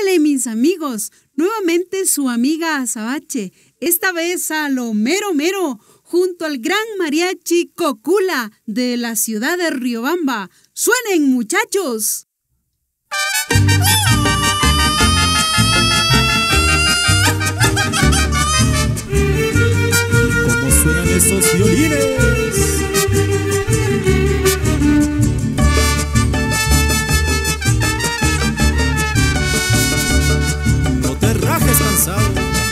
Épale, mis amigos, nuevamente su amiga Azabache, esta vez a lo mero mero, junto al gran mariachi Cocula de la ciudad de Riobamba. ¡Suenen, muchachos! ¿Cómo suenan esos violines? No te rajes, cansado.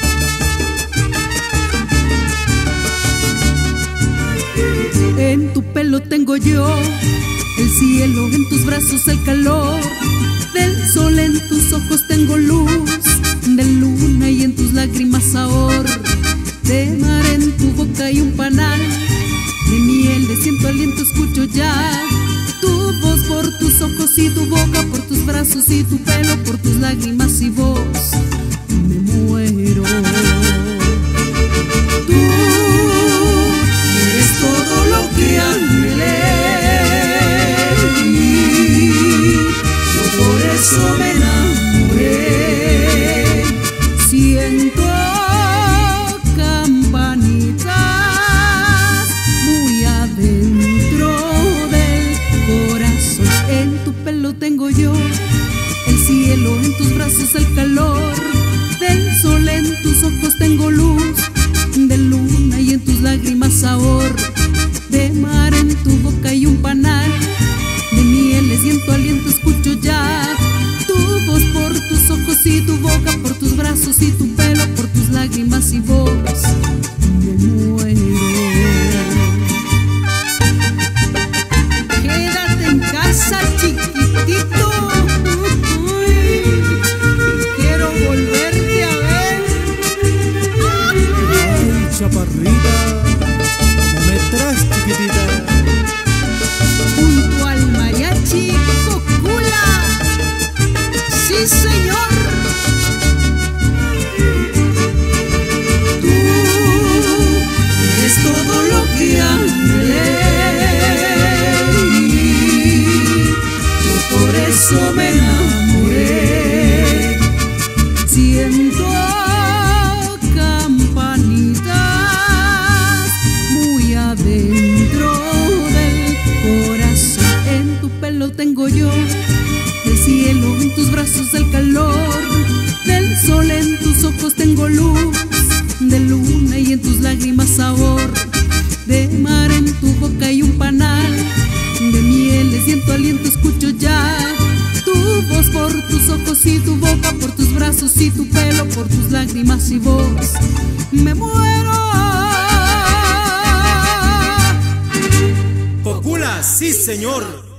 En tu pelo tengo yo el cielo, en tus brazos el calor del sol, en tus ojos tengo luz de luna y en tus lágrimas sabor de mar, en tu boca hay un panal de miel, de siento aliento, escucho ya tu voz por tus ojos y tu boca, por tus brazos y tu pelo, por tus lágrimas y voz, me muero. Tú eres todo lo que anhelé y yo por eso me enamoré. Siento campanitas muy adentro del corazón. En tu pelo tengo yo el cielo, en tus brazos el calor del sol, en tus ojos tengo luz de luna y en tus lágrimas sabor de mar, en tu boca hay un panal de mieles y en tu aliento escucho ya tu voz por tus ojos y tu boca, por tus brazos y tu pelo, por tus lágrimas y voz, me muero. Quédate en casa, chiquitito. Quiero volverte a ver. Ay, chaparrita, ¿cómo me traes, chiquitita? Junto al mariachi Cocula. ¡Sí, señor! Tú eres todo lo que anhelé y yo por eso me enamoré. Siento campanitas muy adentro del corazón. En tu pelo tengo yo el cielo, en tus brazos el calor del sol, en tus ojos tengo luz de luna y en tus lágrimas sabor de mar, en tu boca hay un panal de mieles y en tu aliento escucho ya tu voz por tus ojos y tu boca, por tus brazos y tu pelo, por tus lágrimas y voz, me muero. Cocula, sí, señor.